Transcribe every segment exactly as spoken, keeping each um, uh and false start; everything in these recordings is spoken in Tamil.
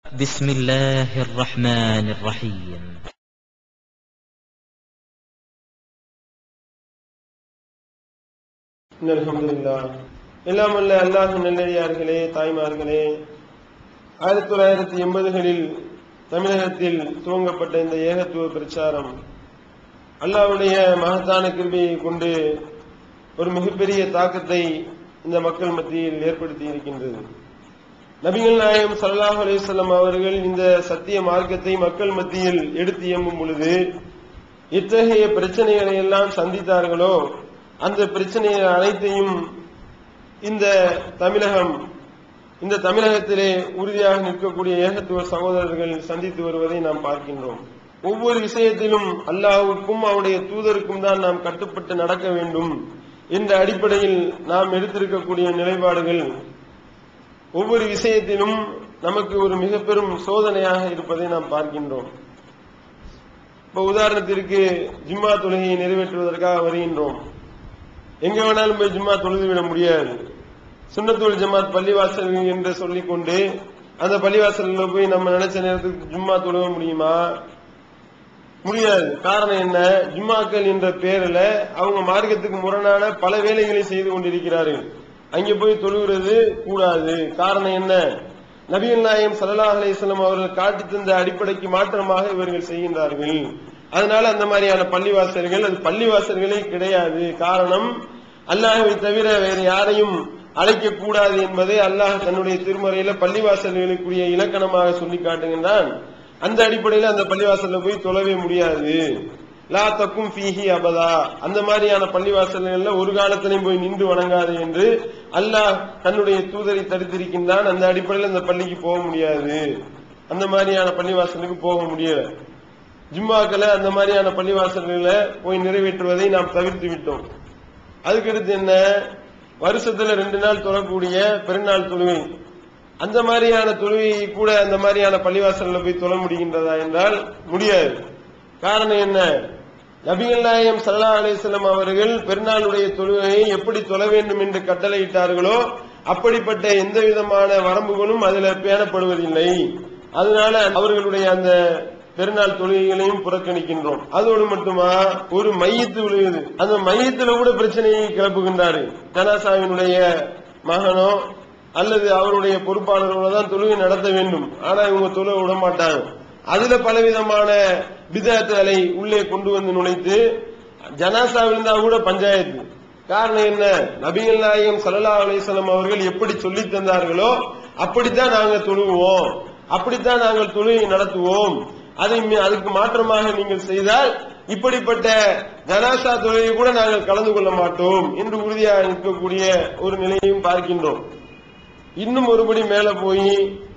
بسم الله الرحمن الرحيم. அல்ஹம்துலில்லாஹ். எல்லாம் வல்ல அல்லாஹ்வின் நல்லடியார்களே, தாய்மார்களே, ஆயிரத்தி தொள்ளாயிரத்தி எண்பதுகளில் தமிழகத்தில் துவங்கப்பட்ட இந்த ஏகத்துவ பிரச்சாரம் அல்லாஹ்வுடைய மகத்தான கிருபையை கொண்டு ஒரு மிகப்பெரிய தாக்கத்தை இந்த மக்கள் மத்தியில் ஏற்படுத்தி இருக்கின்றது. நபிகள் நாயகம் ஸல்லல்லாஹு அலைஹி வஸல்லம் அவர்கள் இந்த சத்திய மார்க்கத்தை மக்கள் மத்தியில் எடுத்து இயம்பும் பொழுது இத்தகைய பிரச்சனைகளை எல்லாம் சந்தித்தார்களோ அந்த பிரச்சனைகள் அனைத்தையும் இந்த தமிழகம் இந்த தமிழகத்திலே உறுதியாக நிற்கக்கூடிய ஏகத்துவ சகோதரர்கள் சந்தித்து வருவதை நாம் பார்க்கின்றோம். ஒவ்வொரு விஷயத்திலும் அல்லாஹ்வுக்கும் அவருடைய தூதருக்கும் தான் நாம் கட்டுப்பட்டு நடக்க வேண்டும் என்ற அடிப்படையில் நாம் எடுத்திருக்கக்கூடிய நிலைப்பாடுகள் ஒவ்வொரு விஷயத்திலும் நமக்கு ஒரு மிக பெரும் சோதனையாக இருப்பதை நாம் பார்க்கின்றோம். இப்ப உதாரணத்திற்கு ஜும்மா தொழுகையை நிறைவேற்றுவதற்காக வருகின்றோம். எங்க வேணாலும் போய் ஜும்மா தொழுது விட முடியாது. சுன்னத்துல் ஜமாத் பள்ளிவாசல் என்று சொல்லிக்கொண்டு அந்த பள்ளிவாசல்ல போய் நம்ம நினைச்ச நேரத்துக்கு ஜும்மா தொழுக முடியுமா? முடியாது. காரணம் என்ன? ஜும்மாக்கள் என்ற பேரில் அவங்க மார்க்கத்துக்கு முரணான பல வேலைகளை செய்து கொண்டிருக்கிறார்கள். அங்கே போய் தொழுகிறது கூடாது. காரணம் என்ன? நபிகள் நாயகம் ஸல்லல்லாஹு அலைஹி வஸல்லம் அவர்கள் காட்டி தந்த அடிப்படைக்கு மாற்றமாக இவர்கள் செய்கின்றார்கள். அதனால அந்த மாதிரியான பள்ளிவாசல்கள் அது பள்ளிவாசல்களே கிடையாது. காரணம், அல்லாஹ்வை தவிர வேறு யாரையும் அழைக்க கூடாது என்பதை அல்லாஹ் தன்னுடைய திருமறையில பள்ளிவாசல்களுக்குரிய இலக்கணமாக சொல்லி காட்டுகின்றான். அந்த அடிப்படையில் அந்த பள்ளிவாசல்ல போய் தொழவே முடியாது. லா தக்கும் ஃபீஹி அபதா, அந்த மாதிரியான பள்ளிவாசல்கள்ல ஒரு காலத்திலையும் போய் நின்று வணங்காது என்று அல்லாஹ் தன்னுடைய தூதரை தடுத்திருக்கின்றான். அந்த அடிப்படையில் அந்த பள்ளிக்கு போக முடியாது. அந்த மாதிரியான பள்ளிவாசலுக்கு போக முடியல. ஜும்மாக்களை அந்த மாதிரியான பள்ளிவாசல்களை போய் நிறைவேற்றுவதை நாம் தவிர்த்து விட்டோம். அதுக்கடுத்து என்ன? வருஷத்துல ரெண்டு நாள் தொழக்கூடிய பெருநாள் தொழுகை, அந்த மாதிரியான தொழுகையை கூட அந்த மாதிரியான பள்ளிவாசல்ல போய் தொழ முடிகின்றதா என்றால் முடியாது. காரணம் என்ன? நபிகள் நாயகம் ஸல்லல்லாஹு அலைஹி வஸல்லம் அவர்கள் பெருநாளுடைய தொழுகையை எப்படி தொழ வேண்டும் என்று கட்டளையிட்டார்களோ அப்படிப்பட்ட எந்த விதமான வரம்புகளும் அதில் பேணப்படுவதில்லை. அதனால அவர்களுடைய அந்த பெருநாள் தொழுகைகளையும் புறக்கணிக்கின்றோம். அதோடு மட்டுமா, ஒரு மையத்து விழுகுது, அந்த மையத்துல கூட பிரச்சனையை கிளப்புகின்றாரு. ஜனாசாவினுடைய மகனோ அல்லது அவருடைய பொறுப்பாளர்களோ தான் தொழுகை நடத்த வேண்டும். ஆனா இவங்க தொழுக விட மாட்டாங்க. அதுல பலவிதமான பிதஅத்துகளை உள்ளே கொண்டு வந்து நுழைத்து ஜனாசா விழுந்தா கூட பஞ்சாயத்து. காரணம் என்ன? நபிகள் நாயகம் ஸல்லல்லாஹு அலைஹி வஸல்லம் அவர்கள் எப்படி சொல்லி தந்தார்களோ அப்படித்தான் நாங்கள் தொழுவோம், அப்படித்தான் நாங்கள் தொழுகை நடத்துவோம். அதை அதுக்கு மாற்றமாக நீங்கள் செய்தால் இப்படிப்பட்ட ஜனாசா தொழுகை கூட நாங்கள் கலந்து கொள்ள மாட்டோம் என்று உறுதியாக நிற்கக்கூடிய ஒரு நிலையையும் பார்க்கின்றோம். இன்னும் ஒருபடி மேல போய்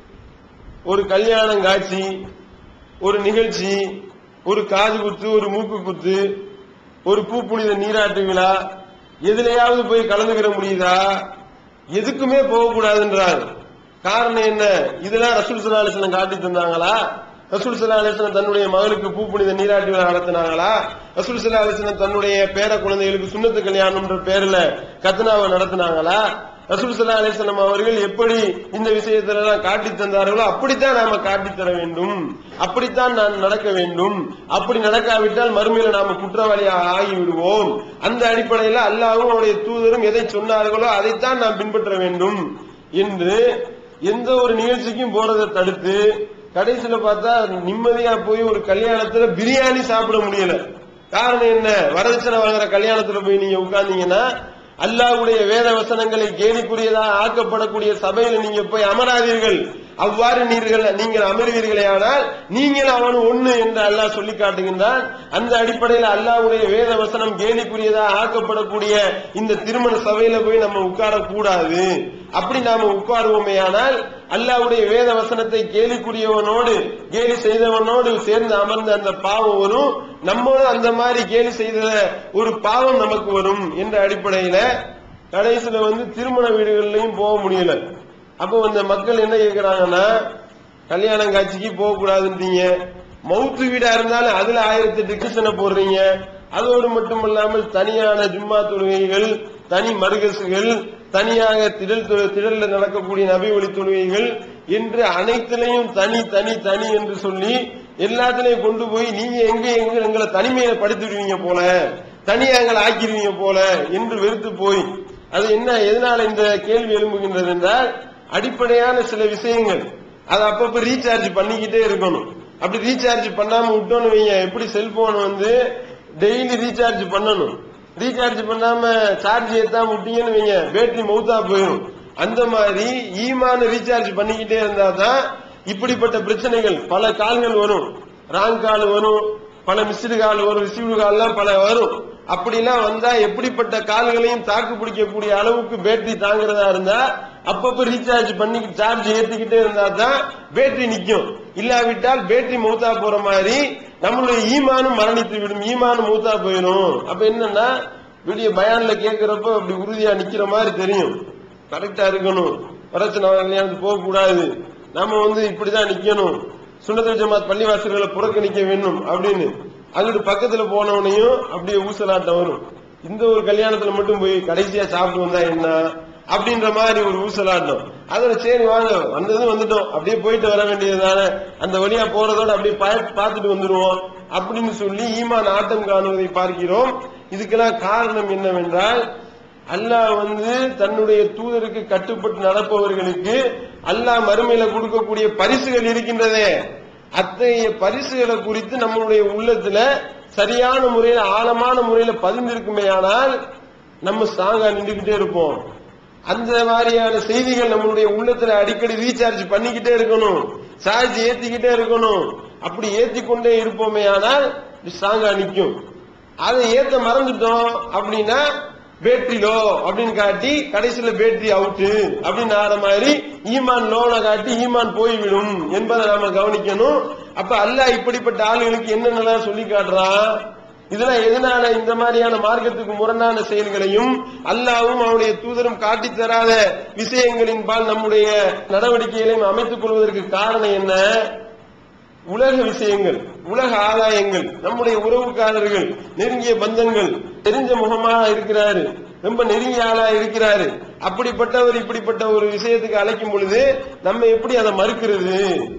ஒரு கல்யாணம் காட்சி, ஒரு நிகழ்ச்சி, ஒரு காது குத்து, ஒரு மூக்கு குத்து, ஒரு பூ புனித நீராட்டு விழா, எதுலையாவது போய் கலந்துக்கிற முடியுதா? எதுக்குமே போகக்கூடாதுன்றாங்க. காரணம் என்ன? இதெல்லாம் ரசூல் ஸல்லல்லாஹு அலைஹி வஸல்லம் காட்டி தந்தாங்களா? ரசூல் ஸல்லல்லாஹு அலைஹி வஸல்லம் தன்னுடைய மகனுக்கு பூ புனித நீராட்டு விழா நடத்தினாங்களா? ரசூல் ஸல்லல்லாஹு அலைஹி வஸல்லம் தன்னுடைய பேர குழந்தைகளுக்கு சுன்னத்து கல்யாணம்ன்ற பேர்ல கத்னாவை நடத்தினாங்களா? ரசூல் ஸல்லல்லாஹு அலைஹி வஸல்லம் அவர்கள் எப்படி இந்த விஷயத்துல எல்லாம் காட்டி தந்தார்களோ அப்படித்தான் நாம காட்டி தர வேண்டும், அப்படித்தான் நான் நடக்க வேண்டும். அப்படி நடக்காவிட்டால் மறுமையில நாம குற்றவாளியாக ஆகிவிடுவோம். அந்த அடிப்படையில் அல்லாஹ்வும் அவருடைய தூதரும் எதை சொன்னார்களோ அதைத்தான் நாம் பின்பற்ற வேண்டும் என்று எந்த ஒரு நிகழ்ச்சிக்கும் போறதை தடுத்து கடைசியில பார்த்தா நிம்மதியா போய் ஒரு கல்யாணத்துல பிரியாணி சாப்பிட முடியல. காரணம் என்ன? வரதட்சணை வாங்குற கல்யாணத்துல போய் நீங்க உட்கார்ந்தீங்கன்னா அல்லாஹ்வுடைய வேத வசனங்களை கேலிக்குரியதாக ஆக்கப்படக்கூடிய சபையில நீங்க போய் அமராதீர்கள். அவ்வாறு நீர்கள் நீங்கள் அமர்வீர்களே ஆனால் நீங்கள் அவன் ஒண்ணு என்று அல்லாஹ் சொல்லி காட்டுகின்றான். அந்த அடிப்படையில் அல்லாஹ்வுடைய வேத வசனம் கேலிக்குரியதாக ஆக்கப்படக்கூடிய இந்த திருமண சபையில போய் நம்ம உட்கார கூடாது. அப்படி நாம உட்காருவோமே ஆனால் அல்லாஹ்வுடைய வேத வசனத்தை கேலிக்குரியவனோடு கேலி செய்தவனோடு சேர்ந்து அமர்ந்த அந்த பாவம் வரும், நம்மளும் அந்த மாதிரி கேலி செய்த ஒரு பாவம் நமக்கு வரும் என்ற அடிப்படையில கடைசியில வந்து திருமண வீடுகள்லயும் போக முடியல. அப்போ அந்த மக்கள் என்ன கேட்கிறாங்கன்னா, கல்யாணம் காட்சிக்கு போக கூடாதுன்றீங்க, மவுத்து வீடா இருந்தாலும் அதுல ஆயிரத்தி எட்டு கிருஷ்ணனை போடுறீங்க. அதோடு மட்டுமல்லாமல் தனியான ஜும்மா தொழுகைகள், தனி மருகசுகள், தனியாக திடல் திடல்ல நடக்கக்கூடிய நபி ஒளி தொழுகைகள் என்று அனைத்திலையும் தனி தனி தனி என்று சொல்லி எல்லாத்திலையும் கொண்டு போய் நீங்க எங்க எங்க எங்களை தனிமையில படுத்திடுவீங்க போல, தனியா எங்களை ஆக்கிடுவீங்க போல என்று வெறுத்து போய், அது என்ன எதனால இந்த கேள்வி எழும்புகின்றது என்றால், அடிப்படையான சில விஷயங்கள் அதை அப்பப்ப ரீசார்ஜ் பண்ணிக்கிட்டே இருக்கணும். அப்படி ரீசார்ஜ் பண்ணாம விட்டோன்னு வைங்க, எப்படி செல்போன் வந்து டெய்லி ரீசார்ஜ் பண்ணணும், ரீசார்ஜ் பண்ணாம சார்ஜ் ஏத்தாம விட்டீங்கன்னு வைங்க பேட்டரி மவுத்தா போயிடும். அந்த மாதிரி ஈமான ரீசார்ஜ் பண்ணிக்கிட்டே இருந்தா தான் இப்படிப்பட்ட பிரச்சனைகள், பல கால்கள் வரும், ராங் கால் வரும், பல மிஸ்டு கால் வரும், ரிசீவ்டு கால் எல்லாம் பல வரும். அப்படிலாம் வந்தா எப்படிப்பட்ட கால்களையும் தாக்கு பிடிக்கக்கூடிய அளவுக்கு பேட்டரி தாங்கிறதா இருந்தா அப்பப்ப ரீசார்ஜ் பண்ணி சார்ஜ் ஏத்திக்கிட்டே இருந்தா தான் பேட்டரி நிக்கும். இல்லாவிட்டால் பேட்டரி மௌத்தா போற மாதிரி நம்மளுடைய ஈமானும் மரணித்து விடும், ஈமானும் மௌத்தா போயிடும். அப்ப என்னன்னா வெளிய பயான்ல கேட்கிறப்ப அப்படி உறுதியா நிக்கிற மாதிரி தெரியும், கரெக்டா இருக்கணும், பிரச்சனை கல்யாணத்துக்கு போக கூடாது, நம்ம வந்து இப்படிதான் நிக்கணும், சுன்னத்துல் ஜமாத் பள்ளிவாசல்களை புறக்கணிக்க வேண்டும் அப்படின்னு. அங்கிட்டு பக்கத்துல போனவனையும் அப்படியே ஊசலாட்டம் வரும். இந்த ஒரு கல்யாணத்துல மட்டும் போய் கடைசியா சாப்பிட்டு வந்தா என்ன அப்படின்ற மாதிரி ஒரு ஊசலாட்டம். அதோட சரி வாங்க வந்ததும் வந்துட்டோம், அப்படியே போயிட்டு வர வேண்டியதுதானே, அந்த வழியா போறதோட அப்படியே பார்த்துட்டு வந்துருவோம் அப்படின்னு சொல்லி ஈமான் ஆட்டம் காணுவதை பார்க்கிறோம். இதுக்கெல்லாம் காரணம் என்னவென்றால், அல்லாஹ் வந்து தன்னுடைய தூதருக்கு கட்டுப்பட்டு நடப்பவர்களுக்கு அல்லாஹ் மறுமையில கொடுக்கக்கூடிய பரிசுகள் இருக்கின்றதே, அத்தகைய பரிசுகளை குறித்து நம்மளுடைய உள்ளத்துல சரியான முறையில ஆழமான முறையில பதிந்திருக்குமே ஆனால் நம்ம ஸ்ட்ராங்கா நின்றுகிட்டே இருப்போம். அந்த மாதிரியான செய்திகள் நம்மளுடைய உள்ளத்துல அடிக்கடி ரீசார்ஜ் பண்ணிக்கிட்டே இருக்கணும், சார்ஜ் ஏத்திக்கிட்டே இருக்கணும். அப்படி ஏத்தி கொண்டே இருப்போமே ஆனால் ஸ்ட்ராங்கா நிற்கும். அதை ஏத்த மறந்துட்டோம் அப்படின்னா பேட்டரி லோ அப்படின்னு காட்டி கடைசியில பேட்டரி அவுட்டு அப்படின்னு ஆற மாதிரி ஈமான் லோனை காட்டி ஈமான் போய்விடும் என்பதை நாம கவனிக்கணும். அப்ப அல்லாஹ் இப்படிப்பட்ட ஆளுகளுக்கு என்னென்னலாம் சொல்லி காட்டுறான், இதெல்லாம் எதனால இந்த மாதிரியான மார்க்கத்துக்கு முரணான செயல்களையும் அல்லாஹ்வும் அவருடைய தூதரும் காட்டி தராத விஷயங்களின் பால் நம்முடைய நடவடிக்கைகளையும் அமைத்துக் கொள்வதற்கு காரணம் என்ன? உலக விஷயங்கள், உலக ஆதாயங்கள், நம்முடைய உறவுக்காரர்கள், நெருங்கிய பந்தங்கள், தெரிஞ்ச முகமாக இருக்கிறாரு, ரொம்ப நெருங்கிய ஆளா இருக்கிறாரு, அப்படிப்பட்டவர் இப்படிப்பட்ட ஒரு விஷயத்துக்கு அழைக்கும் பொழுது நம்ம எப்படி அதை மறுக்கிறது?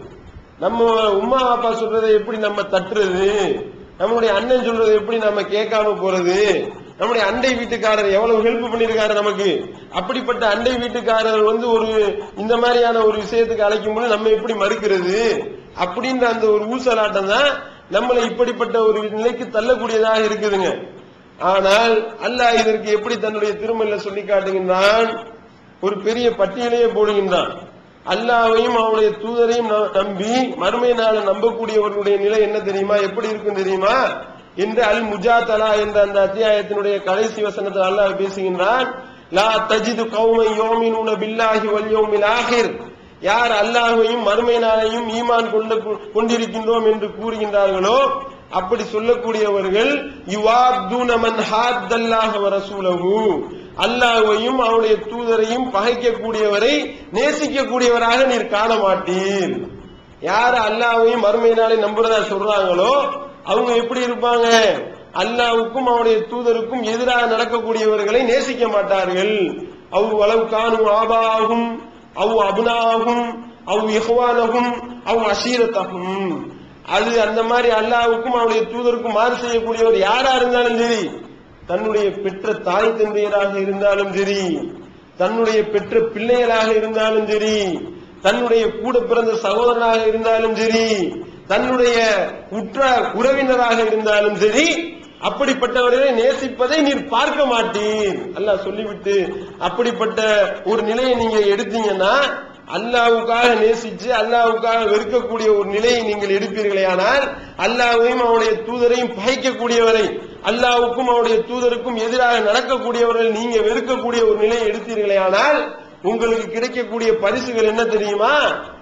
நம்ம உம்மா அப்பா சொல்றதை எப்படி நம்ம தட்டுறது? நம்மளுடைய அண்ணன் சொல்றதை எப்படி நம்ம கேட்காம போறது? நம்முடைய அண்டை வீட்டுக்காரர் எவ்வளவு ஹெல்ப் பண்ணிருக்காரு நமக்கு, அப்படிப்பட்ட அண்டை வீட்டுக்காரர் வந்து ஒரு இந்த மாதிரியான ஒரு விஷயத்துக்கு அழைக்கும் போது நம்ம எப்படி மறுக்கிறது? அப்படின்ற அந்த ஒரு ஊசலாட்டம் தான் நம்மளை இப்படிப்பட்ட ஒரு நிலைக்கு தள்ளக்கூடியதாக இருக்குதுங்க. ஆனால் அல்லாஹ் இதற்கு எப்படி தன்னுடைய திருமறையில சொல்லி காட்டுகின்றான், ஒரு பெரிய பட்டியலையே போடுகின்றான். அல்லாஹ்வையும் அவருடைய தூதரையும் நம்பி மறுமை நாளை நம்பக்கூடியவர்களுடைய நிலை என்ன தெரியுமா, எப்படி இருக்கும் தெரியுமா என்று அல் முஜாதலா என்ற அந்த அத்தியாயத்தினுடைய கடைசி வசனத்தில் அல்லாஹ் பேசுகின்றான். லா தஜிது கௌமை யுமினூன பில்லாஹி வல் யௌமில் ஆகிர், யார் அல்லாஹ்வையும் மறுமை நாளையும் ஈமான் கொண்டு கொண்டிருக்கின்றோம் என்று கூறுகின்றார்களோ அப்படி சொல்லக்கூடியவர்கள் யுவாதுன மன் ஹாத்தல்லாஹ வ ரசூலஹு, அல்லாஹ்வையும் அவருடைய தூதரையும் பகைக்கக்கூடியவரை நேசிக்கக்கூடியவராக நீர் காண மாட்டீர். யார் அல்லாஹ்வையும் மறுமை நாளை நம்புறதா சொல்றாங்களோ அவங்க எப்படி இருப்பாங்க? அல்லாஹ்வுக்கும் அவருடைய தூதருக்கும் எதிராக நடக்கக்கூடியவர்களை நேசிக்க மாட்டார்கள். அவ் வலவ் கானு ஆபாகும் அவ் அபுனாகும் அவ் இஹ்வானகும் அவ் அஷீரத்தகும், அது அந்த மாதிரி அல்லாஹ்வுக்கும் அவருடைய தூதருக்கும் மாறு செய்யக்கூடியவர் யாரா இருந்தாலும் சரி, தன்னுடைய பெற்ற தாய் தந்தையராக இருந்தாலும் சரி, தன்னுடைய பெற்ற பிள்ளைகளாக இருந்தாலும் சரி, தன்னுடைய கூட பிறந்த சகோதரனாக இருந்தாலும் சரி, தன்னுடைய உற்ற உறவினராக இருந்தாலும் சரி, அப்படிப்பட்டவர்களை நேசிப்பதை நீர் பார்க்க மாட்டீர் அல்லாஹ் சொல்லிவிட்டு, அப்படிப்பட்ட ஒரு நிலையை நீங்க எடுத்தீங்கன்னா அல்லாஹ்வுக்காக நேசிச்சு அல்லாஹ்வுக்காக வெறுக்கக்கூடிய ஒரு நிலையை நீங்கள் எடுப்பீர்களே ஆனால் அல்லாஹ்வையும் அவருடைய தூதரையும் பகைக்கக்கூடியவரை, அல்லாஹ்வுக்கும் அவருடைய தூதருக்கும் எதிராக நடக்கக்கூடியவர்கள் நீங்க வெறுக்கக்கூடிய ஒரு நிலையை எடுத்தீர்களே ஆனால் உங்களுக்கு கிடைக்கக்கூடிய பரிசுகள் என்ன தெரியுமா?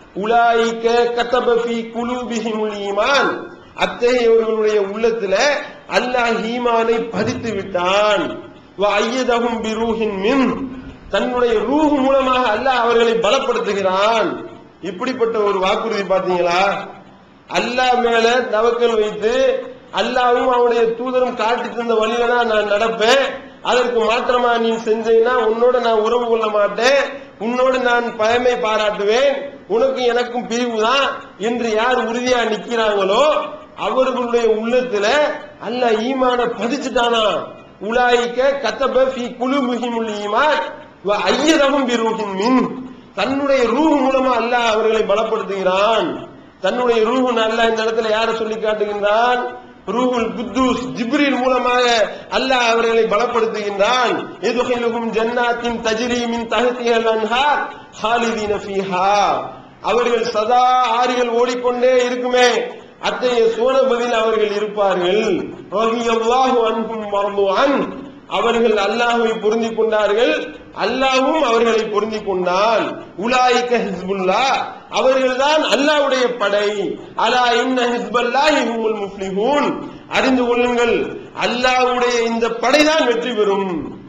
உலாயிக கதப ஃபீ குலூபிஹிமுல் ஈமான், அத்தகையவர்களுடைய உள்ளத்துல அல்லாஹ் ஈமானை பதித்து விட்டான். வ அய்யதஹும் பிரூஹின் மின், தன்னுடைய ரூஹ் மூலமாக அல்லாஹ் அவர்களை பலப்படுத்துகிறான். இப்படிப்பட்ட ஒரு வாக்குறுதி பாத்தீங்களா? அல்லாஹ் மேல தவக்கல் வைத்து அல்லாஹ்வும் அவருடைய தூதரும் காட்டி தந்த வழியில தான் நான் நடப்பேன், அதற்கு மாற்றமா நீ செஞ்சீங்கன்னா உன்னோட நான் உறவு கொள்ள மாட்டேன், உன்னோடு நான் பயமை பாராட்டுவேன், உனக்கு எனக்கும் பிரிவு தான் என்று யார் உறுதியா நிக்கிறாங்களோ அவர்களுடைய உள்ளத்துல அல்லாஹ் ஈமான பதிச்சுட்டானா. உலாயிக்க கத்தப ஃபீ குலூபிஹிமுல் ஈமான் வ அய்யதஹும் பிரூஹின் மின். தன்னுடைய ரூஹ் மூலமா அல்லாஹ் அவர்களை பலப்படுத்துகிறான். தன்னுடைய ரூஹ் அல்லாஹ் இந்த இடத்துல யார சொல்லி காட்டுகின்றான்? ரூஹுல் குத்தூஸ் ஜிப்ரீல் மூலமாக அல்லாஹ் அவர்களை பலப்படுத்துகின்றான். யதுகிலுஹும் ஜன்னாத்தின் தஜ்ரி மின் தஹ்திஹல் அன்ஹார் ஹாலிதீன ஃபீஹா. அவர்கள் சதா ஆறுகள் ஓடிக்கொண்டே இருக்குமே அத்தகைய சோனபதில் அவர்கள் இருப்பார்கள். ரலியல்லாஹு அன்ஹும் வர்து அன். அவர்கள் அல்லாஹ்வை பொருந்திக் கொண்டார்கள், அல்லாஹ்வும் அவர்களை பொருந்திக் கொண்டான். உலாயிக ஹிஸ்புல்லாஹ். அவர்கள்தான் அல்லாஹ்வுடைய படை. அலா இன்ன ஹிஸ்பல்லாஹி ஹுமுல் முஃப்லிஹூன். அறிந்து கொள்ளுங்கள், அல்லாஹ்வுடைய இந்த படைதான் வெற்றி பெறும்.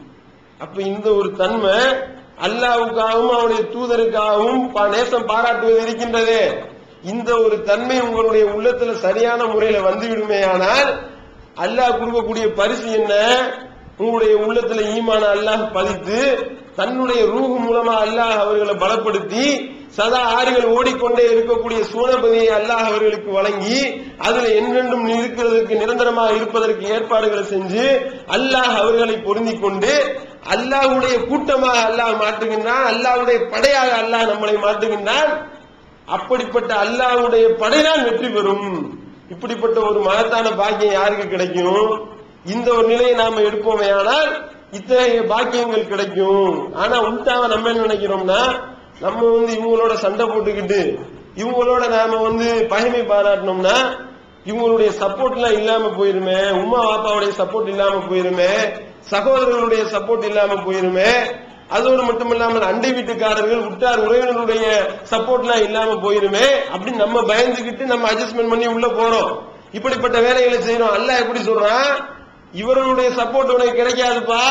அப்ப இந்த ஒரு தன்மை அல்லாஹ்வுக்காகவும் அவருடைய தூதருக்காகவும் நேசம் பாராட்டுவது இருக்கின்றதே, இந்த ஒரு தன்மை உங்களுடைய உள்ளத்துல சரியான முறையில வந்துவிடுமே ஆனால் அல்லாஹ் கொடுக்கக்கூடிய பரிசு என்ன? உங்களுடைய உள்ளத்துல ஈமான அல்லாஹ் பதித்து தன்னுடைய ரூஹ் மூலமா அல்லாஹ் அவர்களை பலப்படுத்தி சதா ஆறுகள் ஓடிக்கொண்டே இருக்கக்கூடிய சூனபதியை அல்லாஹ் அவர்களுக்கு வழங்கி அதுல என்றென்றும் இருக்கிறதுக்கு நிரந்தரமாக இருப்பதற்கு ஏற்பாடுகளை செஞ்சு அல்லாஹ் அவர்களை பொருந்திக் கொண்டு அல்லாஹ்வுடைய கூட்டமாக அல்லாஹ் மாற்றுகின்றான். அல்லாஹ்வுடைய படையாக அல்லாஹ் நம்மளை மாற்றுகின்றான். அப்படிப்பட்ட அல்லாஹ்வுடைய படைதான் வெற்றி பெறும். இப்படிப்பட்ட ஒரு மகத்தான பாக்கியம் யாருக்கு கிடைக்கும்? இந்த ஒரு நிலையை நாம எடுப்போமே ஆனால் இத்தகைய பாக்கியங்கள் கிடைக்கும். ஆனா உள்டாவ நம்ம என்ன நினைக்கிறோம்னா, நம்ம வந்து இவங்களோட சண்டை போட்டுக்கிட்டு இவங்களோட நாம வந்து பகைமை பாராட்டினோம்னா இவங்களுடைய சப்போர்ட் எல்லாம் இல்லாம போயிருமே, உமா பாப்பாவுடைய சப்போர்ட் இல்லாம போயிருமே, சகோதரர்களுடைய சப்போர்ட் இல்லாம போயிருமே, அதோடு மட்டுமில்லாமல் அண்டை வீட்டுக்காரர்கள் உற்றார் உறவினருடைய சப்போர்ட் எல்லாம் இல்லாம போயிருமே அப்படின்னு நம்ம பயந்துகிட்டு நம்ம அட்ஜஸ்ட்மெண்ட் பண்ணி உள்ள போறோம். இப்படிப்பட்ட வேலைகளை செய்யறோம். அல்லாஹ் எப்படி சொல்றான்? இவர்களுடைய சப்போர்ட் உனக்கு கிடைக்காதுப்பா,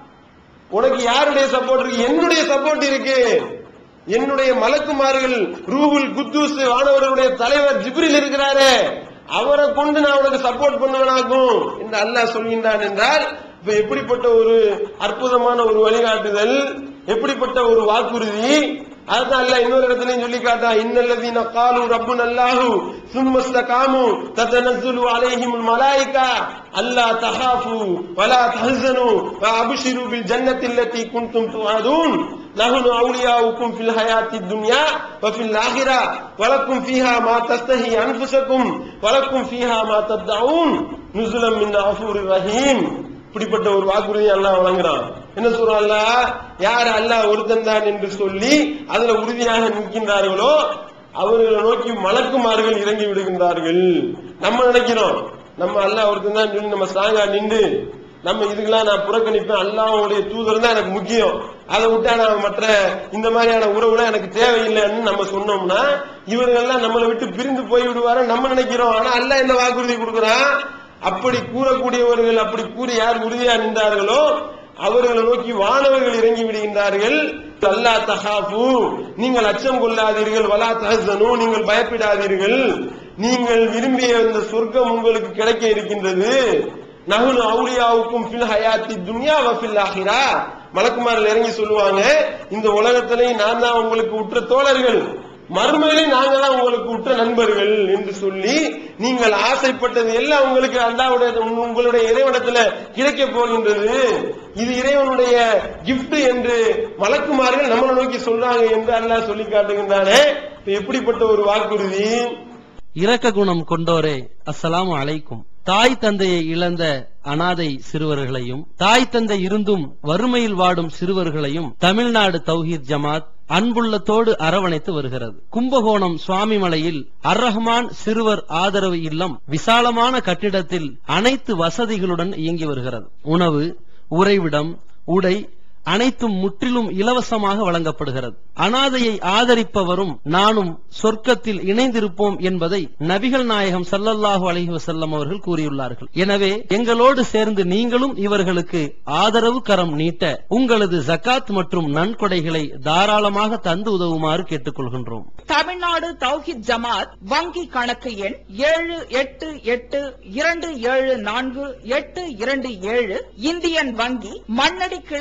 உனக்கு யாருடைய சப்போர்ட் இருக்கு? என்னுடைய சப்போர்ட் இருக்கு. என்னுடைய மலக்குமார்கள் ரூஹுல் குத்தூஸ் வானவர்களுடைய தலைவர் ஜிப்ரீல் இருக்கிறாரே, அவரை கொண்டு நான் உனக்கு சப்போர்ட் பண்ணுவனாகும் என்று அல்லாஹ் சொல்கின்றான். என்றால் இப்ப எப்படிப்பட்ட ஒரு அற்புதமான ஒரு வழிகாட்டுதல், எப்படிப்பட்ட ஒரு வாக்குறுதி. அதுதான் அல்லாஹ் இன்னொரு இடத்துலயும் சொல்லி காட்டா, இன்னல்லதீன காலு ரப்புனல்லாஹு சும்ம இஸ்தகாமு ததனஸ்ஸலு அலைஹிமுல் மலாயிகா அல்லா தஹாஃபு வலா தஹ்ஸனு வ அப்ஷிரு பில் ஜன்னத்தி அல்லதி குன்தும் துஅதூன் நஹ்னு அவுலியாஉக்கும் ஃபில் ஹயாத்தித் துன்யா வ ஃபில் ஆகிரா வலக்கும் ஃபீஹா மா தஸ்தஹி அன்ஃபுஸுக்கும் வலக்கும் ஃபீஹா மா தத்அஊன் நுஸுலம் மின் கஃபூரிர் ரஹீம். இப்படிப்பட்ட ஒரு வாக்குறுதி அல்லாஹ் வழங்குறான். என்ன சொல்றான் அல்லாஹ்? யார் அல்லாஹ் ஒருத்தன் தான் என்று சொல்லி அதுல உறுதியாக நிற்கின்றார்களோ அவர்களை நோக்கி மலக்குமார்கள் இறங்கி விடுகின்றார்கள். நம்ம நினைக்கிறோம் நம்ம அல்லாஹ் ஒருத்தன் தான் சொல்லி நம்ம ஸ்ட்ராங்கா நின்று நம்ம இதுக்கெல்லாம் நான் புறக்கணிப்பேன், அல்லாஹ்வுடைய தூதர் தான் எனக்கு முக்கியம், அதை விட்டா நான் மற்ற இந்த மாதிரியான உறவுலாம் எனக்கு தேவையில்லைன்னு நம்ம சொன்னோம்னா இவர்கள்லாம் நம்மளை விட்டு பிரிந்து போய் விடுவாரு நம்ம நினைக்கிறோம். ஆனா அல்லாஹ் என்ன வாக்குறுதி கொடுக்கிறான்? அப்படி கூறக்கூடியவர்கள், அப்படி கூறி யார் உறுதியா நின்றார்களோ அவர்களை நோக்கி வானவர்கள் இறங்கி விடுகின்றார்கள். அல்லா தஹாஃபு, நீங்கள் அச்சம் கொள்ளாதீர்கள், வலா தஹ்ஸனு, நீங்கள் பயப்படாதீர்கள், நீங்கள் விரும்பிய இந்த சொர்க்கம் உங்களுக்கு கிடைக்க இருக்கின்றது. நஹ்னு அவுலியாவுக்கும் ஃபில் ஹயாத்தித் துன்யா வ ஃபில் ஆகிரா. மலக்குமார்கள் இறங்கி சொல்லுவாங்க, இந்த உலகத்திலே நான் தான் உங்களுக்கு உற்ற தோழர்கள், மறுமையிலே நாங்க தான் உங்களுக்கு உற்ற நண்பர்கள் என்று சொல்லி நீங்கள் ஆசைப்பட்டது எல்லாம் உங்களுக்கு அல்லாஹ்வுடைய உங்களுடைய இறைவனத்துல கிடைக்க போகின்றது, இது இறைவனுடைய கிஃப்ட் என்று மலக்குமார்கள் நம்மளை நோக்கி சொல்றாங்க என்று அல்லாஹ் சொல்லி காட்டுகின்றானே. எப்படிப்பட்ட ஒரு வாக்குறுதி! இரக்க குணம் கொண்டோரே, அஸ்ஸலாமு அலைக்கும். தாய் தந்தையை இழந்த அனாதை சிறுவர்களையும் தாய் தந்தை இருந்தும் வறுமையில் வாடும் சிறுவர்களையும் தமிழ்நாடு தௌஹீத் ஜமாத் அன்புள்ளத்தோடு அரவணைத்து வருகிறது. கும்பகோணம் சுவாமிமலையில் அர் ரஹ்மான் சிறுவர் ஆதரவு இல்லம் விசாலமான கட்டிடத்தில் அனைத்து வசதிகளுடன் இயங்கி வருகிறது. உணவு, உறைவிடம், உடை அனைத்தும் முற்றிலும் இலவசமாக வழங்கப்படுகிறது. அனாதையை ஆதரிப்பவரும் நானும் சொர்க்கத்தில் இணைந்திருப்போம் என்பதை நபிகள் நாயகம் ஸல்லல்லாஹு அலைஹி வஸல்லம் அவர்கள் கூறியுள்ளார்கள். எனவே எங்களோடு சேர்ந்து நீங்களும் இவர்களுக்கு ஆதரவு கரம் நீட்ட உங்களது ஜகாத் மற்றும் நன்கொடைகளை தாராளமாக தந்து உதவுமாறு கேட்டுக்கொள்கின்றோம். தமிழ்நாடு தௌஹீத் ஜமாத் வங்கி கணக்கு எண் ஏழு எட்டு எட்டு இரண்டு ஏழு நான்கு எட்டு இரண்டு ஏழு, இந்தியன் வங்கி மண்ணடி கிளை என்ற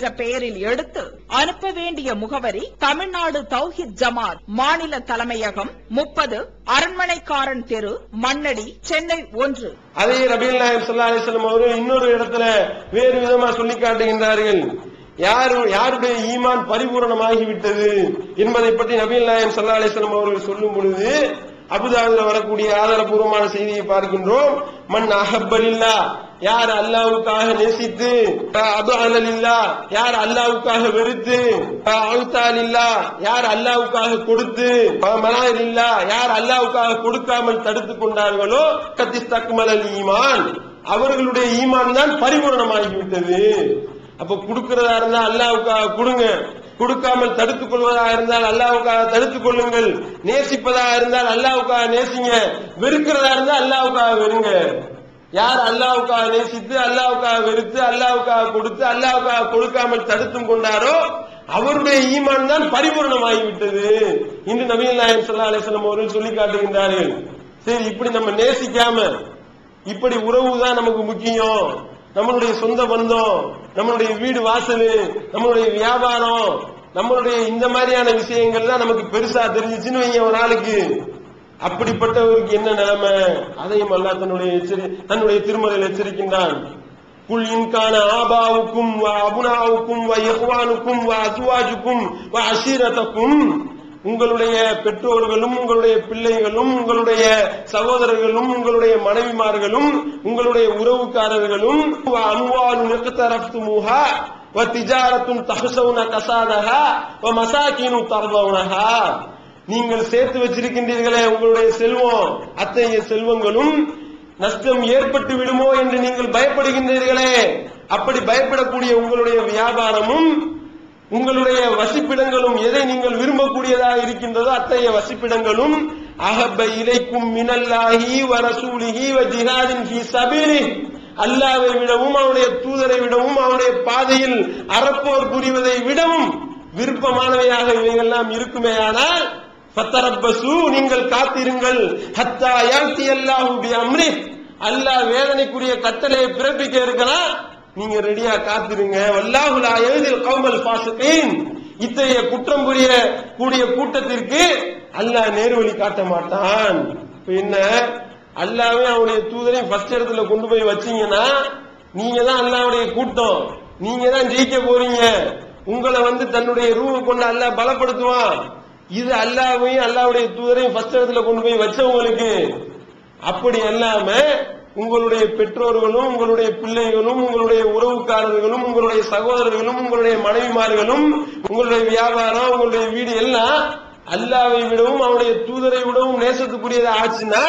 பெயரில் எடுத்து அனுப்ப வேண்டிய முகவரி தமிழ்நாடு தௌஹீத் ஜமாத் மாநில தலைமையகம் முப்பது அரண்மனைக்காரன் தெரு மண்ணடி சென்னை ஒன்று. அதே ரபியுல் நாயகம் ஸல்லல்லாஹு அலைஹி வஸல்லம் அவர்கள் இன்னொரு இடத்துல வேறு விதமா சொல்லி காட்டுகின்றார்கள். யாரு யாருடைய ஈமான் பரிபூரணமாகிவிட்டது என்பதை பற்றி நபிகள் நாயகம் ஸல்லல்லாஹு அலைஹி வஸல்லம் அவர்கள் சொல்லும் பொழுது அபூதாவுல வரக்கூடிய ஆதாரபூர்வமான செய்தியை பார்க்கின்றோம். மன் அஹப்பலில்லா, யார் அல்லாஹ்வுக்காக நேசித்து, அபஅலலில்லா, யார் அல்லாஹ்வுக்காக வெறுத்து, அவுதாலில்லா, யார் அல்லாஹ்வுக்காக கொடுத்து, மனாயிலில்லா, யார் அல்லாஹ்வுக்காக கொடுக்காமல் தடுத்துக் கொண்டார்களோ, கத்திஸ்தக்மலல் ஈமான், அவர்களுடைய ஈமான் தான் பரிபூரணமாகிவிட்டது. அப்ப கொடுக்கிறதா இருந்தா அல்லாஹ்வுக்காக கொடுங்க, கொடுக்காமல் தடுத்துக் கொள்வதாக இருந்தால் அல்லாஹ்வுக்காக தடுத்துக் கொள்ளுங்கள், நேசிப்பதாக இருந்தால் அல்லாஹ்வுக்காக நேசிங்க, வெறுக்கிறதா இருந்தால் அல்லாஹ்வுக்காக வெறுங்க. யார் அல்லாஹ்வுக்காக நேசித்து அல்லாஹ்வுக்காக வெறுத்து அல்லாஹ்வுக்காக கொடுத்து அல்லாஹ்வுக்காக கொடுக்காமல் தடுத்தும் கொண்டாரோ அவருடைய ஈமான் தான் பரிபூரணமாகிவிட்டது என்று நபிகள் நாயகம் ஸல்லல்லாஹு அலைஹி வஸல்லம் அவர்கள் சொல்லி காட்டுகின்றார்கள். சரி, இப்படி நம்ம நேசிக்காம இப்படி உறவு தான் நமக்கு முக்கியம், நம்மளுடைய சொந்த பந்தம், நம்மளுடைய வீடு வாசல், நம்மளுடைய வியாபாரம், நம்மளுடைய இந்த மாதிரியான விஷயங்கள் தான் நமக்கு பெருசா தெரிஞ்சிச்சுன்னு வைங்க ஒரு நாளுக்கு, அப்படிப்பட்டவருக்கு என்ன நிலைமை? அதையும் அல்லாஹ் தன்னுடைய தன்னுடைய திருமறையில் எச்சரிக்கின்றான். குல் இன்கான ஆபாவுக்கும் வ அபுனாவுக்கும் வ இஹ்வானுக்கும் வ அஸ்வாஜுக்கும் வ அஷீரத்துக்கும், உங்களுடைய பெற்றோர்களும் உங்களுடைய பிள்ளைகளும் உங்களுடைய சகோதரர்களும் உங்களுடைய மனைவிமார்களும் உங்களுடைய உறவுக்காரர்களும் அம்வாலு நிக்தரஃப்துமுஹா வ திஜாரத்துன் தஹ்ஷவுன கஸாதஹா வ மசாகினு தர்தவுனஹா, நீங்கள் சேர்த்து வச்சிருக்கின்றீர்களே உங்களுடைய செல்வம், அத்தகைய செல்வங்களும் நஷ்டம் ஏற்பட்டு விடுமோ என்று நீங்கள் பயப்படுகின்றீர்களே, அப்படி பயப்படக்கூடிய உங்களுடைய வியாபாரமும் உங்களுடைய வசிப்பிடங்களும் எதை நீங்கள் விரும்பக்கூடியதாக இருக்கின்றதோ அத்தகைய வசிப்பிடங்களும் அஹப்ப இலைக்கும் மினல்லாஹி வ ரசூலிஹி வ ஜிஹாதின் ஃபீ சபீலிஹி, அல்லாஹ்வை விடவும் அவருடைய தூதரை விடவும் அவருடைய பாதையில் அறப்போர் புரிவதை விடவும் விருப்பமானவையாக இவையெல்லாம் இருக்குமேயானால் ஃபத்தரப்பசு, நீங்கள் காத்திருங்கள், ஹத்தா யாத்தி அல்லாஹு பி அம்ரிஹ், அல்லாஹ் வேதனைக்குரிய கட்டளையை பிறப்பிக்க இருக்கலாம், நீங்க ரெடியா காத்திருங்க. வல்லாஹு லா யஹ்தில் கௌமல் ஃபாஸிகீன், இத்தகைய குற்றம் புரிய கூடிய கூட்டத்திற்கு அல்லாஹ் நேர்வழி காட்ட மாட்டான். இப்ப என்ன, அல்லாஹ்வே அவருடைய தூதரை ஃபர்ஸ்ட் இடத்துல கொண்டு போய் வச்சீங்கன்னா நீங்க தான் அல்லாஹ்வுடைய கூட்டம், நீங்க தான் ஜெயிக்க போறீங்க, உங்களை வந்து தன்னுடைய ரூஹ கொண்டு அல்லாஹ் பலப்படுத்துவான். இது அல்லாஹ்வையும் அல்லாஹ்வுடைய தூதரையும் ஃபர்ஸ்ட் இடத்துல கொண்டு போய் வச்சவங்களுக்கு. அப்படி அல்லாம உங்களுடைய பெற்றோர்களும் உங்களுடைய பிள்ளைகளும் உங்களுடைய உறவுக்காரர்களும் உங்களுடைய சகோதரர்களும் உங்களுடைய மனைவிமார்களும் உங்களுடைய வியாபாரம் உங்களுடைய வீடு எல்லாம் அல்லாஹ்வை விடவும் அவருடைய தூதரை விடவும் நேசத்துக்குரியதா ஆச்சுன்னா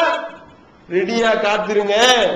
ரெடியா காத்திருங்க,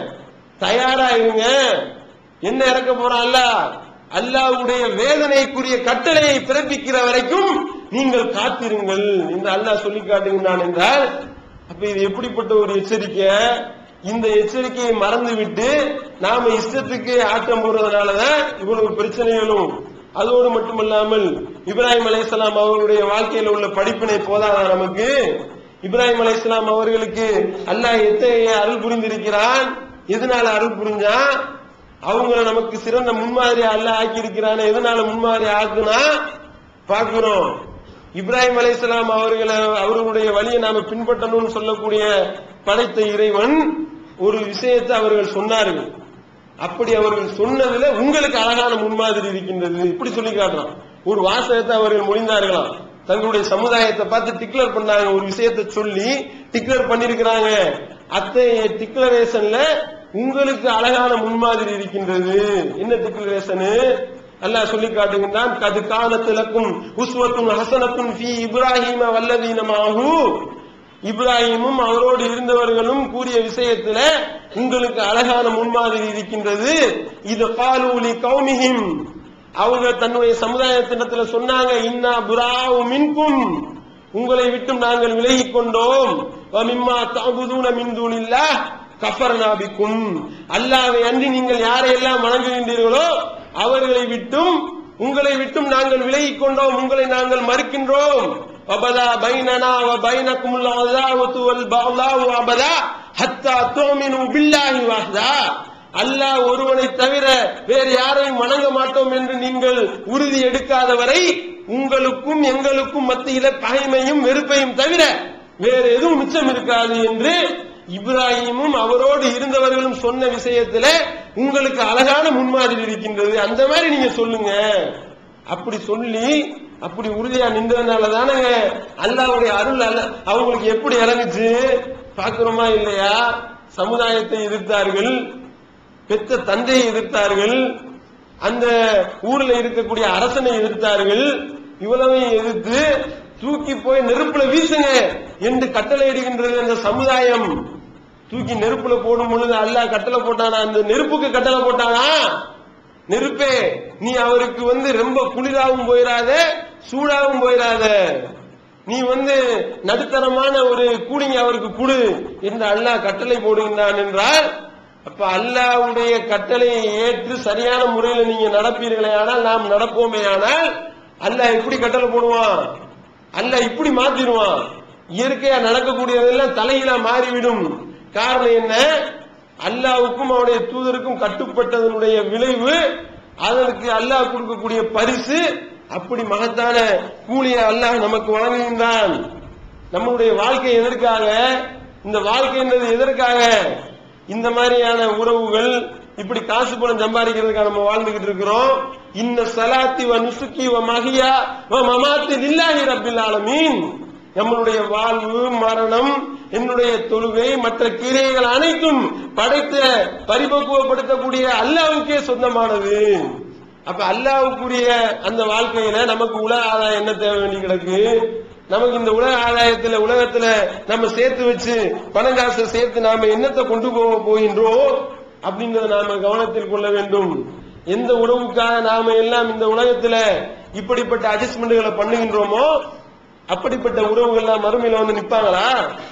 தயாரா இருங்க. என்ன இறக்க போறான் அல்லாஹ்? அல்லாஹ்வுடைய வேதனைக்குரிய கட்டளையை பிறப்பிக்கிற வரைக்கும் நீங்கள் காத்திருங்கள் என்று அல்லாஹ் சொல்லி காட்டுகின்றான் என்றால், அப்ப இது எப்படிப்பட்ட ஒரு எச்சரிக்கை? இந்த எச்சரிக்கையை மறந்துவிட்டு நாம இஷ்டத்துக்கு ஆட்டம் போறதுனாலதான் இவ்வளவு பிரச்சனைகளும். அதோடு மட்டுமல்லாமல் இப்ராஹிம் அலைஹிஸ்ஸலாம் அவர்களுடைய வாழ்க்கையில் உள்ள படிப்பினை போதாதா நமக்கு? இப்ராஹிம் அலைஹிஸ்ஸலாம் அவர்களுக்கு அல்லாஹ் எத்தகைய அருள் புரிந்திருக்கிறான், எதனால அருள் புரிஞ்சான்? அவங்கள நமக்கு சிறந்த முன்மாதிரி அல்லாஹ் ஆக்கி இருக்கிறான். எதனால முன்மாதிரி ஆக்குனா பாக்குறோம். இப்ராஹிம் அலைஹிஸ்ஸலாம் அவர்களை அவர்களுடைய வழியை நாம பின்பற்றணும்னு சொல்லக்கூடிய படைத்த இறைவன் ஒரு விஷயத்தை அவர்கள் சொன்னார்கள். அப்படி அவர்கள் சொன்னதுல உங்களுக்கு அழகான முன்மாதிரி இருக்கின்றது இப்படி சொல்லி காட்டலாம். ஒரு வாசகத்தை அவர்கள் மொழிந்தார்களாம், தங்களுடைய சமுதாயத்தை பார்த்து டிக்ளேர் பண்ணாங்க, ஒரு விஷயத்தை சொல்லி டிக்ளேர் பண்ணிருக்கிறாங்க. அத்தகைய டிக்ளரேஷன்ல உங்களுக்கு அழகான முன்மாதிரி இருக்கின்றது. என்ன டிக்ளரேஷன்? அல்லாஹ் சொல்லி காட்டுகின்றான், கது கானத் லக்கும் உஸ்வத்துன் ஹஸனத்துன் ஃபீ இப்ராஹீம வல்லதீன மஅஹு, இப்ராஹிமும் அவரோடு இருந்தவர்களும் கூறிய விஷயத்துல உங்களுக்கு அழகான முன்மாதிரி இருக்கின்றது. இது காலு லி கௌமிஹிம், அவங்க தன்னுடைய சமுதாயத்தினத்துல சொன்னாங்க, இன்னா புராஉ மின்கும், உங்களை விட்டும் நாங்கள் விலகிக் கொண்டோம், வ மிம்மா தஅபுதூன மின் தூனில்லாஹ் கஃபர்னா பிக்கும், அல்லாஹ்வை அன்றி நீங்கள் யாரையெல்லாம் வணங்குகின்றீர்களோ அவர்களை விட்டும் உங்களை விட்டும் நாங்கள் விலகிக் கொண்டோம், உங்களை நாங்கள் மறுக்கின்றோம். வபதா பைனனா வ பைனகுமுல் அதாவத்து வல் பக்தாஉ அபதா ஹத்தா துமினு பில்லாஹி வஹ்தா, அல்லாஹ் ஒருவனை தவிர வேறு யாரையும் வணங்க மாட்டோம் என்று நீங்கள் உறுதி எடுக்காத வரை உங்களுக்கும் எங்களுக்கும் மத்தியில பகைமையும் வெறுப்பையும் தவிர வேறு எதுவும் மிச்சம் இருக்காது என்று இப்ராஹிமும் அவரோடு இருந்தவர்களும் சொன்ன விஷயத்துல உங்களுக்கு அழகான முன்மாதிரி இருக்கின்றது. அந்த மாதிரி நீங்க சொல்லுங்க. அப்படி சொல்லி அப்படி உறுதியா நின்றதுனால தானங்க அல்லாஹ்வுடைய அருள் அல்ல அவங்களுக்கு எப்படி இறங்குச்சு பாக்குறோமா இல்லையா? சமுதாயத்தை எதிர்த்தார்கள், பெத்த தந்தையை எதிர்த்தார்கள், அந்த ஊர்ல இருக்கக்கூடிய அரசனை எதிர்த்தார்கள். இவ்வளவையும் எதிர்த்து தூக்கி போய் நெருப்புல வீசுங்க என்று கட்டளை இடுகின்றது அந்த சமுதாயம். தூக்கி நெருப்புல போடும் பொழுது அல்லாஹ் கட்டளை போட்டானா? அந்த நெருப்புக்கு கட்டளை போட்டானா? நெருப்பே, நீ அவருக்கு வந்து ரொம்ப குளிராகவும் போயிடாத, சூடாகவும் போயிடாத, நீ வந்து நடுத்தரமான ஒரு கூலிங்க அவருக்கு குடு என்று அல்லாஹ் கட்டளை போடுகின்றான் என்றால், அப்ப அல்லாஹ்வுடைய கட்டளையை ஏற்று சரியான முறையில் நீங்க நடப்பீர்களே ஆனால், நாம் நடப்போமே ஆனால், அல்லாஹ் எப்படி கட்டளை போடுவான்? அல்லாஹ் இப்படி மாத்திடுவான். இயற்கையா நடக்கக்கூடியதெல்லாம் தலையில மாறிவிடும். காரணம் என்ன? அல்லாஹ்வுக்கும் அவருடைய தூதருக்கும் கட்டுப்பட்டதனுடைய விளைவு, அதற்கு அல்லாஹ் கொடுக்கக்கூடிய பரிசு, அப்படி மகத்தான கூலியை அல்லாஹ் நமக்கு வழங்குகின்றான். நம்மளுடைய வாழ்க்கை எதற்காக? இந்த வாழ்க்கை என்பது எதற்காக? இந்த மாதிரியான உறவுகள், இப்படி காசு பணம் சம்பாதிக்கிறதுக்காக நம்ம வாழ்ந்துகிட்டு இருக்கிறோம். இன்ன ஸலாத்தி வ நுசுகி வ மஹியா வ மமாத்தி லில்லாஹி ரப்பில் ஆலமீன். நம்மளுடைய வாழ்வு, மரணம், என்னுடைய தொழுகை, மற்ற கிரியைகள் அனைத்தும் படைத்த பரிபக்குவப்படுத்தக்கூடிய அல்லாஹ்வுக்கே சொந்தமானது. அப்ப அல்லாஹ்வுக்குரிய அந்த வாழ்க்கையில நமக்கு உலக ஆதாயம் என்ன தேவை வேண்டி கிடக்கு? நமக்கு இந்த உலக ஆதாயத்துல உலகத்துல நம்ம சேர்த்து வச்சு பணம் காசை சேர்த்து நாம என்னத்தை கொண்டு போக போகின்றோம் அப்படின்றத நாம கவனத்தில் கொள்ள வேண்டும். எந்த உறவுக்காக நாம எல்லாம் இந்த உலகத்துல இப்படிப்பட்ட அட்ஜஸ்ட்மெண்ட்களை பண்ணுகின்றோமோ அப்படிப்பட்ட உறவுகள்லாம் மறுமையில வந்து நிப்பாங்களா?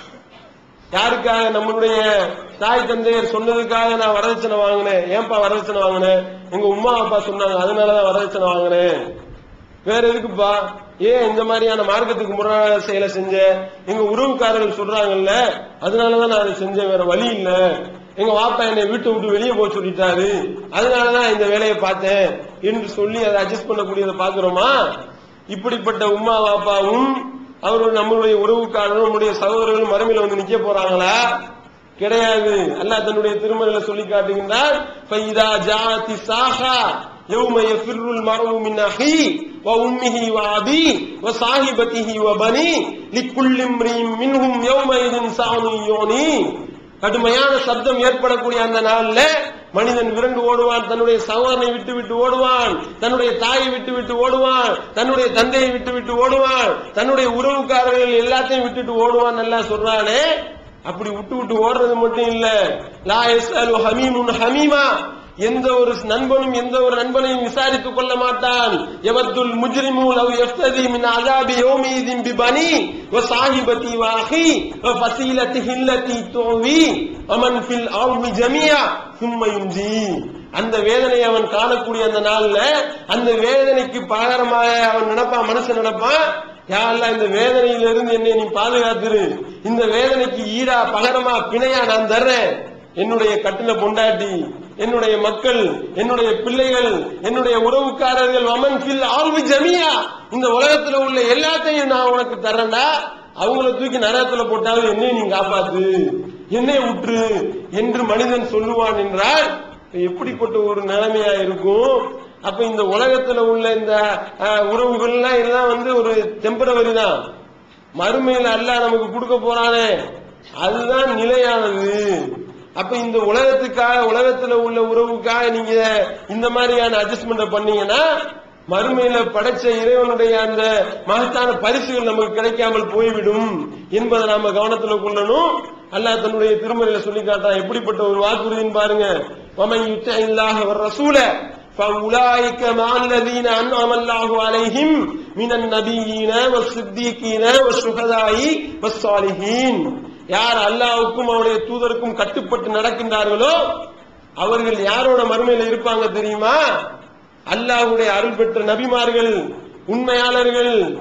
யாருக்காக? நம்மளுடைய தாய் தந்தையர் சொன்னதுக்காக நான் வரதட்சணை வாங்கினேன். ஏன்பா வரதட்சணை வாங்கினேன்? எங்க உமா அப்பா சொன்னாங்க, அதனாலதான் வரதட்சணை வாங்கினேன். வேற எதுக்குப்பா? ஏன் இந்த மாதிரியான மார்க்கத்துக்கு முரணான செயலை செஞ்ச? எங்க உறவுக்காரர்கள் சொல்றாங்கல்ல, அதனாலதான் நான் அதை செஞ்சேன், வேற வழி இல்ல. எங்க வாப்பா என்னை வீட்டை விட்டு வெளியே போக சொல்லிட்டாரு, அதனாலதான் இந்த வேலையை பார்த்தேன் என்று சொல்லி அதை அட்ஜஸ்ட் பண்ணக்கூடியதை பாக்குறோமா? இப்படிப்பட்ட உமா வாப்பாவும் அவர்கள் நம்மளுடைய உறவுக்காரரும் நம்முடைய சகோதரர்களும் மறுமையில வந்து நிக்க போறாங்களா? கிடையாது. அல்லாஹ் தன்னுடைய திருமறையில சொல்லி காட்டுகின்றார், ஃபைதா ஜாத்தி சாஹா யௌம யஃபிருல் மர்உ மின் அஹி வ உம்மிஹி வ அபி வ ஸாஹிபதிஹி வ பனி லிக்குல்லி இம்ரின் மின்ஹும் யௌமஇதின் ஸஅனு யுனி. கடுமையான சப்தம் ஏற்படக்கூடிய அந்த நாள்ல மனிதன் விரண்டு ஓடுவான், தன்னுடைய சகோதரனை விட்டு விட்டு ஓடுவான், தன்னுடைய தாயை விட்டு விட்டு ஓடுவான், தன்னுடைய தந்தையை விட்டு விட்டு ஓடுவான், தன்னுடைய உறவுக்காரர்கள் எல்லாத்தையும் விட்டுட்டு ஓடுவான். நல்லா சொல்றானே, அப்படி விட்டு விட்டு ஓடுறது மட்டும் இல்ல, லா யஸ்அலு ஹமீமுன் ஹமீமா, எந்த ஒரு நண்பனும் எந்த ஒரு நண்பனையும் விசாரித்துக் கொள்ள மாட்டான். யவத்துல் முஜ்ரிமு லவ் யஃப்ததி மின் அஸாபி யௌமிதின் பிபனி வ ஸாஹிபதி வ அஹி வ ஃபஸீலத்திஹி அல்லதி துவி வ மன் ஃபில் அர்தி ஜமீஆ சும்ம யுன்ஜி. அந்த வேதனையை அவன் காணக்கூடிய அந்த நாள்ல அந்த வேதனைக்கு பகரமாக அவன் நினைப்பான், மனுஷன் நினைப்பான், யா அல்லாஹ் இந்த வேதனையிலிருந்து என்னை நீ பாதுகாத்துரு, இந்த வேதனைக்கு ஈடா பகரமா பிணையா நான் தர்றேன். என்னுடைய கட்டில பொண்டாட்டி, என்னுடைய மக்கள், என்னுடைய பிள்ளைகள், என்னுடைய உறவுக்காரர்கள், வமன் ஃபில் ஆர்வி ஜமியா, இந்த உலகத்துல உள்ள எல்லாத்தையும் நான் உனக்கு தரேன்டா, அவங்கள தூக்கி நரகத்துல போட்டாலும் என்னை நீ காப்பாத்து, என்னை விட்டுரு என்று மனிதன் சொல்லுவான் என்றால் எப்படிப்பட்ட ஒரு நிலைமையா இருக்கும்? அப்ப இந்த உலகத்துல உள்ள இந்த உறவுகள்லாம் எல்லாம் வந்து ஒரு டெம்பரவரி தான். மறுமையில் அல்லாஹ் நமக்கு கொடுக்க போறானே அதுதான் நிலையானது. அப்ப இந்த உலகத்துக்காக, உலகத்துல உள்ள உறவுக்காக நீங்க இந்த மாதிரியான அட்ஜஸ்ட்மெண்ட் பண்ணீங்கன்னா மறுமையில படைச்ச இறைவனுடைய அந்த மகத்தான பரிசுகள் நமக்கு கிடைக்காமல் போய்விடும் என்பதை நாம கவனத்துல கொள்ளணும். அல்லாஹ் தன்னுடைய திருமறையில சொல்லி காட்டான், எப்படிப்பட்ட ஒரு வாக்குறுதின்னு பாருங்க. வமன் யுத்திஇல்லாஹ வர்ரசூல ஃபஉலாயிக மஅல்லதீன அன்அம அல்லாஹு அலைஹிம் மினன் நபிய்யீன வஸ்ஸித்தீகீன வஷ்ஷுஹதாஇ வஸ்ஸாலிஹீன். யார் அல்லாஹ்வுக்கும் அவருடைய தூதருக்கும் கட்டுப்பட்டு நடக்கின்றார்களோ அவர்கள் யாரோட மறுமையில இருப்பாங்க தெரியுமா? அல்லாஹ்வுடைய அருள் பெற்ற நபிமார்கள், உண்மையாளர்கள்,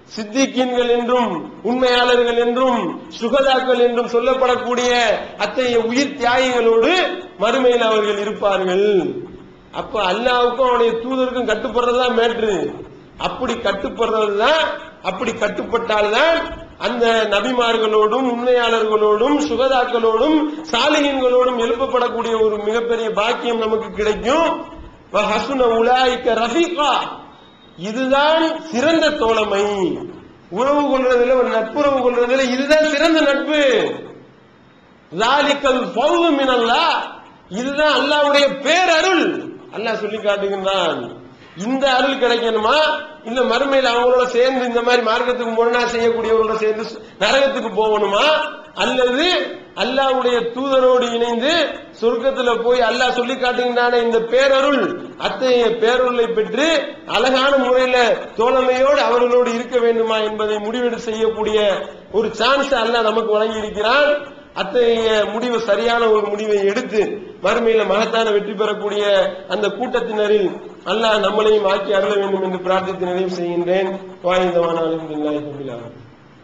சித்திகீன்கள் என்றும் உண்மையாளர்கள் என்றும் சுகதாக்கள் என்றும் சொல்லப்படக்கூடிய அத்தகைய உயிர் தியாகிகளோடு மறுமையில் அவர்கள் இருப்பார்கள். அப்ப அல்லாஹ்வுக்கும் அவனுடைய தூதருக்கும் கட்டுப்படுறதுதான் மேட்ரு. அப்படி கட்டுப்படுறதுதான், அப்படி கட்டுப்பட்டால்தான் அந்த நபிமார்களோடும் உண்மையாளர்களோடும் சுகதாக்களோடும் சாலிஹீன்களோடும் எழுப்பப்படக்கூடிய ஒரு மிகப்பெரிய பாக்கியம் நமக்கு கிடைக்கும். வஹசுன உலாயிக ரஃபீகா, இதுதான் சிறந்த தோழமை. உறவு கொள்றதுல, ஒரு நட்புறவு கொள்றதுல இதுதான் சிறந்த நட்பு. ஸாலிகல் ஃபௌது மினல்லாஹ், இதுதான் அல்லாஹ்வுடைய பேரருள். அல்லாஹ் சொல்லி காட்டுகின்றான். இந்த அருள் கிடைக்கணுமா, இல்ல மறுமையில் அவங்களோட சேர்ந்து இந்த மாதிரி மார்க்கத்துக்கு முரணா செய்யக்கூடியவர்களோட சேர்ந்து நரகத்துக்கு போகணுமா, அல்லது அல்லாஹ்வுடைய தூதரோடு இணைந்து சொர்க்கத்துல போய் அல்லாஹ் சொல்லி காட்டுகின்றான இந்த பேரருள், அத்தகைய பேரருளை பெற்று அழகான முறையில தோழமையோடு அவர்களோடு இருக்க வேண்டுமா என்பதை முடிவெடு செய்யக்கூடிய ஒரு சான்ஸ் அல்லாஹ் நமக்கு வழங்கி இருக்கிறான். அத்தகைய முடிவு, சரியான ஒரு முடிவை எடுத்து மறுமையில மகத்தான வெற்றி பெறக்கூடிய அந்த கூட்டத்தினரில் அல்லாஹ் நம்மளையும் ஆக்கி அருள வேண்டும் என்று பிரார்த்தித்து நிறைவு செய்கின்றேன். வாய்ந்தவான அல்ஹம்துலில்லாஹி ரப்பில் ஆலமீன்.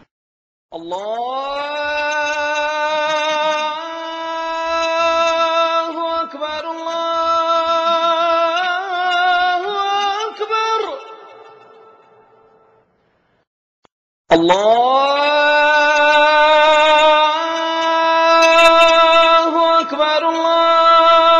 அல்லாஹு அக்பர், அல்லாஹு அக்பர், அல்லாஹ் الله أكبر الله